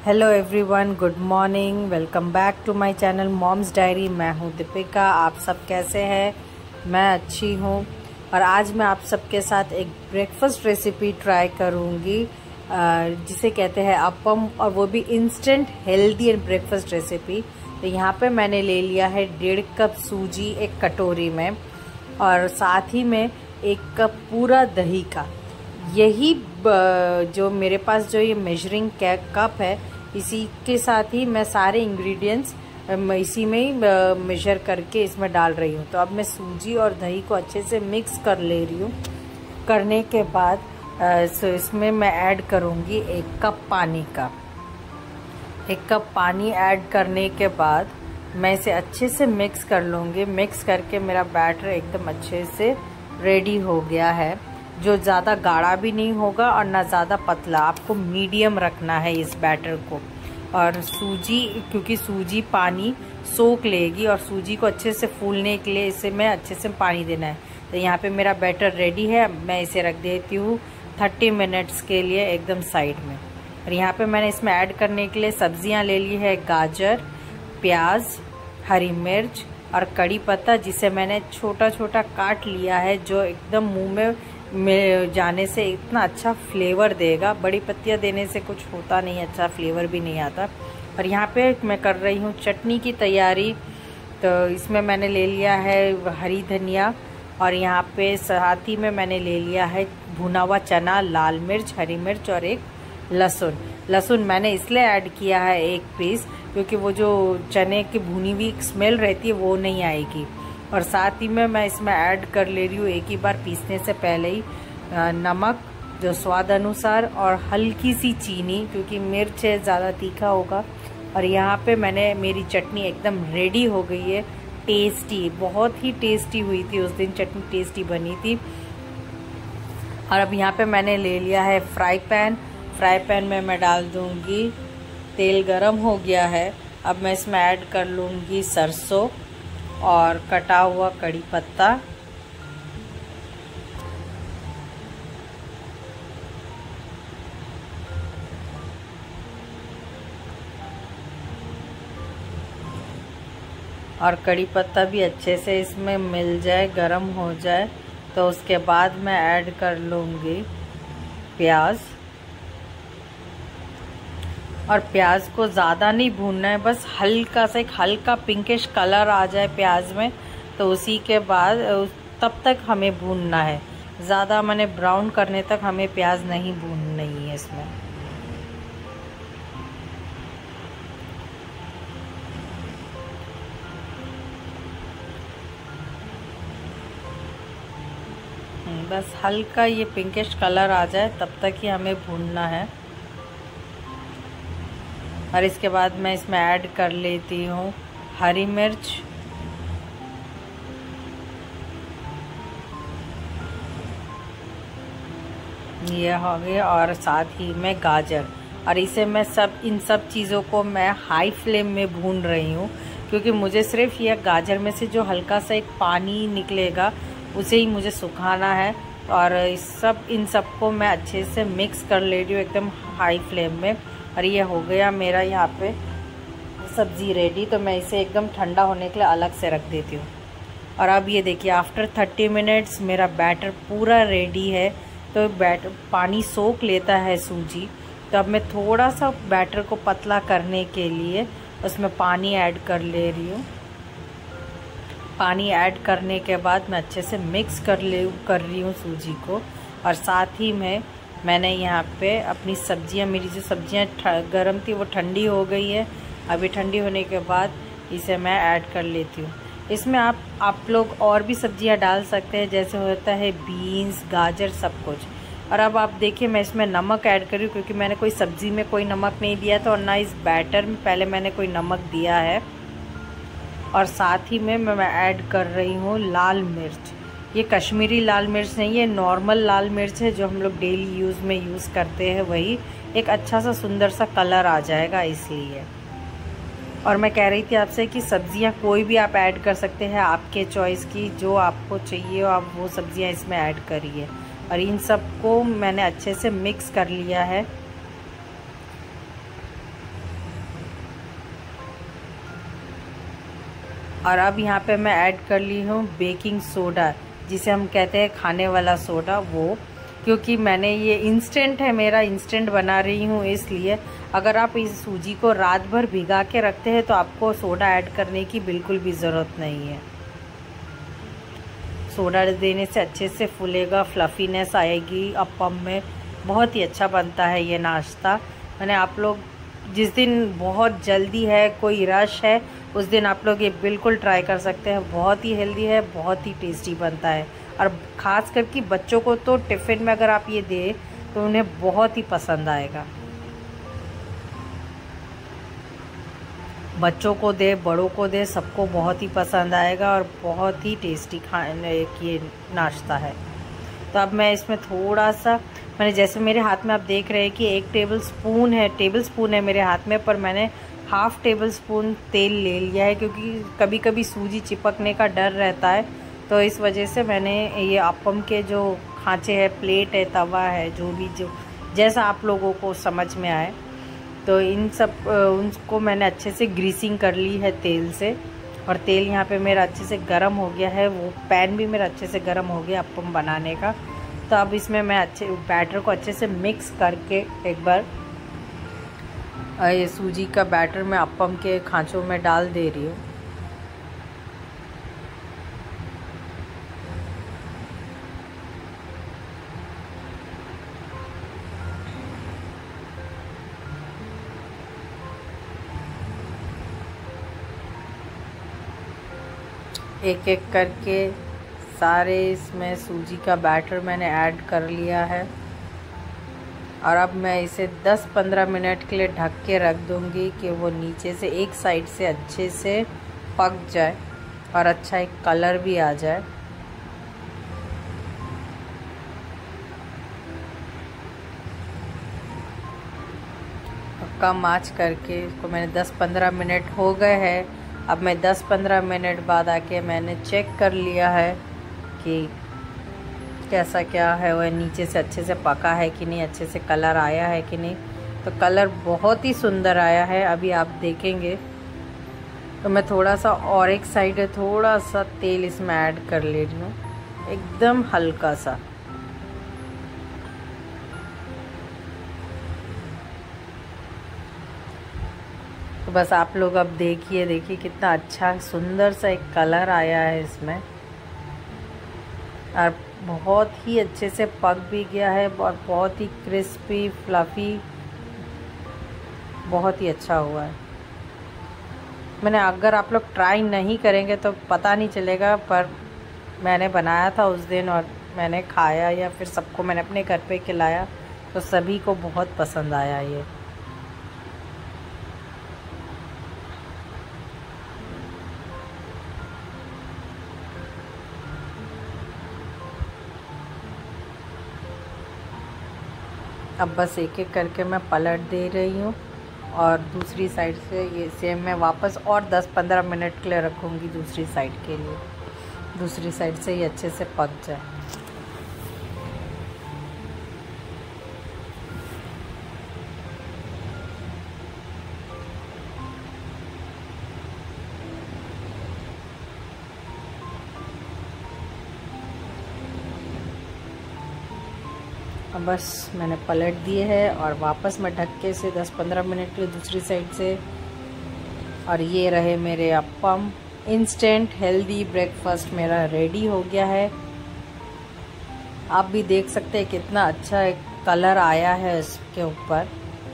Hello everyone, good morning. Welcome back to my channel mom's diary. मैं हूं दीपिका। आप सब कैसे हैं? मैं अच्छी हूं और आज मैं आप सबके साथ एक ब्रेकफास्ट रेसिपी ट्राई करूंगी जिसे कहते हैं अप्पम, और वो भी instant healthy and breakfast recipe. तो यहाँ पे मैंने ले लिया है 1.5 कप सूजी एक कटोरी में, और साथ ही में 1 कप पूरा दही का। यही जो मेरे पास जो ये मेजरिंग कप है, इसी के साथ ही मैं सारे इंग्रेडिएंट्स इसी में ही मेजर करके इसमें डाल रही हूँ। तो अब मैं सूजी और दही को अच्छे से मिक्स कर ले रही हूँ। करने के बाद इसमें मैं ऐड करूँगी 1 कप पानी का। 1 कप पानी ऐड करने के बाद मैं इसे अच्छे से मिक्स कर लूँगी। मिक्स करके मेरा बैटर एकदम अच्छे से रेडी हो गया है, जो ज़्यादा गाढ़ा भी नहीं होगा और ना ज़्यादा पतला। आपको मीडियम रखना है इस बैटर को। और सूजी, क्योंकि सूजी पानी सोख लेगी और सूजी को अच्छे से फूलने के लिए इसे मैं अच्छे से पानी देना है। तो यहाँ पे मेरा बैटर रेडी है। मैं इसे रख देती हूँ 30 मिनट्स के लिए एकदम साइड में। और यहाँ पे मैंने इसमें ऐड करने के लिए सब्जियाँ ले ली है, गाजर, प्याज, हरी मिर्च और कड़ी पत्ता, जिसे मैंने छोटा छोटा काट लिया है, जो एकदम मुंह में जाने से इतना अच्छा फ्लेवर देगा। बड़ी पत्तियां देने से कुछ होता नहीं, अच्छा फ्लेवर भी नहीं आता। और यहाँ पे मैं कर रही हूँ चटनी की तैयारी। तो इसमें मैंने ले लिया है हरी धनिया, और यहाँ पे साथ ही में मैंने ले लिया है भुना हुआ चना, लाल मिर्च, हरी मिर्च और एक लहसुन। लहसुन मैंने इसलिए ऐड किया है 1 पीस, क्योंकि वो जो चने की भुनी हुई स्मेल रहती है वो नहीं आएगी। और साथ ही में मैं इसमें ऐड कर ले रही हूँ एक ही बार पीसने से पहले ही नमक जो स्वाद अनुसार, और हल्की सी चीनी, क्योंकि मिर्च है ज़्यादा तीखा होगा। और यहाँ पे मेरी चटनी एकदम रेडी हो गई है। टेस्टी, बहुत ही टेस्टी हुई थी उस दिन, चटनी टेस्टी बनी थी। और अब यहाँ पे मैंने ले लिया है फ्राई पैन। फ्राई पैन में मैं डाल दूँगी, तेल गरम हो गया है। अब मैं इसमें ऐड कर लूँगी सरसों और कटा हुआ कड़ी पत्ता, और कड़ी पत्ता भी अच्छे से इसमें मिल जाए, गरम हो जाए। तो उसके बाद मैं ऐड कर लूँगी प्याज। और प्याज को ज़्यादा नहीं भूनना है, बस हल्का सा, एक हल्का पिंकिश कलर आ जाए प्याज में, तो उसी के बाद तब तक हमें भूनना है। ज़्यादा मैंने ब्राउन करने तक हमें प्याज नहीं भूननी है इसमें। बस हल्का ये पिंकिश कलर आ जाए तब तक ही हमें भूनना है। और इसके बाद मैं इसमें ऐड कर लेती हूँ हरी मिर्च, ये हो गया, और साथ ही में गाजर। और इसे मैं इन सब चीज़ों को मैं हाई फ्लेम में भून रही हूँ, क्योंकि मुझे सिर्फ यह गाजर में से जो हल्का सा एक पानी निकलेगा उसे ही मुझे सुखाना है। और इन सबको मैं अच्छे से मिक्स कर ले रही हूँ एकदम हाई फ्लेम में। और ये हो गया मेरा यहाँ पे सब्ज़ी रेडी। तो मैं इसे एकदम ठंडा होने के लिए अलग से रख देती हूँ। और अब ये देखिए, आफ्टर 30 मिनट्स मेरा बैटर पूरा रेडी है। तो बैटर पानी सोख लेता है सूजी। तो अब मैं थोड़ा सा बैटर को पतला करने के लिए उसमें पानी ऐड कर ले रही हूँ। पानी ऐड करने के बाद मैं अच्छे से मिक्स कर रही हूँ सूजी को। और साथ ही में मैंने यहाँ पे अपनी सब्जियाँ, मेरी जो सब्जियाँ गर्म थी वो ठंडी हो गई है। अभी ठंडी होने के बाद इसे मैं ऐड कर लेती हूँ। इसमें आप लोग और भी सब्जियाँ डाल सकते हैं, जैसे होता है बीन्स, गाजर, सब कुछ। और अब आप देखिए, मैं इसमें नमक ऐड कर रही हूँ, क्योंकि मैंने कोई सब्ज़ी में कोई नमक नहीं दिया था, और ना इस बैटर में पहले मैंने कोई नमक दिया है। और साथ ही में मैं ऐड कर रही हूँ लाल मिर्च। ये कश्मीरी लाल मिर्च नहीं है, नॉर्मल लाल मिर्च है, जो हम लोग डेली यूज़ में यूज़ करते हैं वही। एक अच्छा सा सुंदर सा कलर आ जाएगा इसलिए। और मैं कह रही थी आपसे कि सब्जियां कोई भी आप ऐड कर सकते हैं, आपके चॉइस की, जो आपको चाहिए आप वो सब्जियां इसमें ऐड करिए। और इन सब को मैंने अच्छे से मिक्स कर लिया है। और अब यहाँ पे मैं ऐड कर ली हूँ बेकिंग सोडा, जिसे हम कहते हैं खाने वाला सोडा, वो क्योंकि मैंने ये इंस्टेंट है, मेरा इंस्टेंट बना रही हूँ, इसलिए अगर आप इस सूजी को रात भर भिगा के रखते हैं तो आपको सोडा ऐड करने की बिल्कुल भी ज़रूरत नहीं है। सोडा देने से अच्छे से फूलेगा, फ्लफीनेस आएगी अप्पम में, बहुत ही अच्छा बनता है ये नाश्ता। मैंने आप लोग जिस दिन बहुत जल्दी है, कोई रश है, उस दिन आप लोग ये बिल्कुल ट्राई कर सकते हैं। बहुत ही हेल्दी है, बहुत ही टेस्टी बनता है, और ख़ास करके बच्चों को तो टिफ़िन में अगर आप ये दें तो उन्हें बहुत ही पसंद आएगा। बच्चों को दे, बड़ों को दे, सबको बहुत ही पसंद आएगा और बहुत ही टेस्टी खाने की नाश्ता है। तो अब मैं इसमें थोड़ा सा, मैंने जैसे मेरे हाथ में आप देख रहे हैं कि 1 टेबल स्पून है मेरे हाथ में, पर मैंने हाफ़ टेबल स्पून तेल ले लिया है, क्योंकि कभी कभी सूजी चिपकने का डर रहता है। तो इस वजह से मैंने ये अप्पम के जो खांचे है, प्लेट है, तवा है, जो भी जो जैसा आप लोगों को समझ में आए, तो इन सब उनको मैंने अच्छे से ग्रीसिंग कर ली है तेल से। और तेल यहाँ पे मेरा अच्छे से गर्म हो गया है, वो पैन भी मेरा अच्छे से गर्म हो गया अप्पम बनाने का। तो अब इसमें मैं बैटर को अच्छे से मिक्स करके एक बार ये सूजी का बैटर मैं अप्पम के खांचों में डाल दे रही हूँ। एक एक करके सारे इसमें सूजी का बैटर मैंने ऐड कर लिया है, और अब मैं इसे 10-15 मिनट के लिए ढक के रख दूंगी कि वो नीचे से एक साइड से अच्छे से पक जाए और अच्छा एक कलर भी आ जाए। कम आंच करके इसको मैंने 10-15 मिनट हो गए हैं। अब मैं 10-15 मिनट बाद आके मैंने चेक कर लिया है कि कैसा क्या है, वह नीचे से अच्छे से पका है कि नहीं, अच्छे से कलर आया है कि नहीं। तो कलर बहुत ही सुंदर आया है, अभी आप देखेंगे। तो मैं थोड़ा सा और एक साइड थोड़ा सा तेल इसमें ऐड कर ले रही हूँ, एकदम हल्का सा। तो बस आप लोग अब देखिए कितना अच्छा सुंदर सा एक कलर आया है इसमें, और बहुत ही अच्छे से पक भी गया है और बहुत ही क्रिस्पी फ्लफ़ी, बहुत ही अच्छा हुआ है। मैंने, अगर आप लोग ट्राई नहीं करेंगे तो पता नहीं चलेगा, पर मैंने बनाया था उस दिन और मैंने खाया, या फिर सबको मैंने अपने घर पे खिलाया, तो सभी को बहुत पसंद आया ये। अब बस एक एक करके मैं पलट दे रही हूँ, और दूसरी साइड से ये सेम मैं वापस और 10-15 मिनट के लिए रखूँगी दूसरी साइड के लिए, दूसरी साइड से ये अच्छे से पक जाए। अब बस मैंने पलट दिए है और वापस मैं ढक्के से 10-15 मिनट के लिए दूसरी साइड से, और ये रहे मेरे अप्पम। इंस्टेंट हेल्दी ब्रेकफास्ट मेरा रेडी हो गया है। आप भी देख सकते हैं कितना अच्छा एक कलर आया है इसके ऊपर।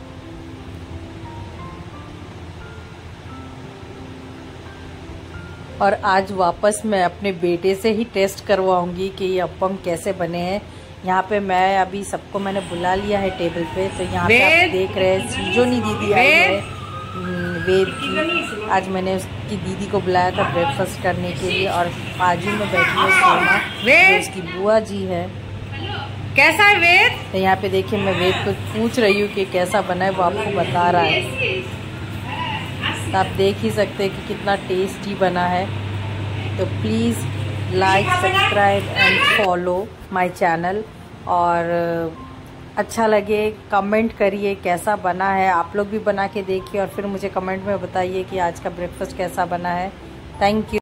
और आज वापस मैं अपने बेटे से ही टेस्ट करवाऊंगी कि ये अप्पम कैसे बने हैं। यहाँ पे मैं अभी सबको मैंने बुला लिया है टेबल पे, तो यहाँ पे आप देख रहे हैं सृजनी दीदी आई है, वेद की। आज मैंने उसकी दीदी को बुलाया था ब्रेकफास्ट करने के लिए, और बाजू में बैठी है सोना, जो उसकी बुआ जी है। कैसा है वेद? तो यहाँ पे देखिए मैं वेद को पूछ रही हूँ कि कैसा बना है, वो आपको बता रहा है। तो आप देख ही सकते हैं कि कितना टेस्टी बना है। तो please like, subscribe and follow my channel, और अच्छा लगे कमेंट करिए कैसा बना है। आप लोग भी बना के देखिए और फिर मुझे कमेंट में बताइए कि आज का ब्रेकफास्ट कैसा बना है। Thank you.